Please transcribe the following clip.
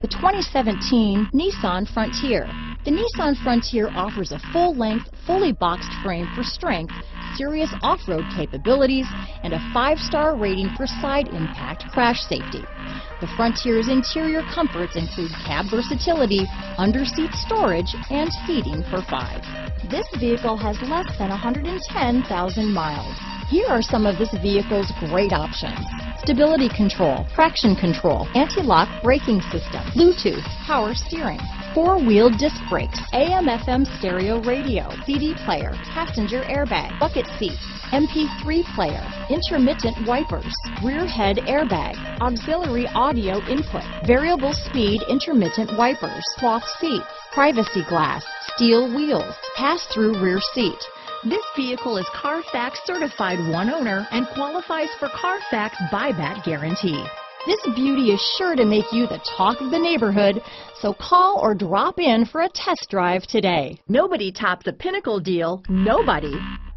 The 2017 Nissan Frontier. The Nissan Frontier offers a full-length, fully boxed frame for strength, serious off-road capabilities, and a 5-star rating for side impact crash safety. The Frontier's interior comforts include cab versatility, under-seat storage, and seating for 5. This vehicle has less than 110,000 miles. Here are some of this vehicle's great options: stability control, traction control, anti-lock braking system, Bluetooth, power steering, 4-wheel disc brakes, AM/FM stereo radio, CD player, passenger airbag, bucket seats, MP3 player, intermittent wipers, rear head airbag, auxiliary audio input, variable speed intermittent wipers, cloth seats, privacy glass, steel wheels, pass-through rear seat. This vehicle is Carfax certified one owner and qualifies for Carfax buyback guarantee. This beauty is sure to make you the talk of the neighborhood, so call or drop in for a test drive today. Nobody tops a Pinnacle deal. Nobody.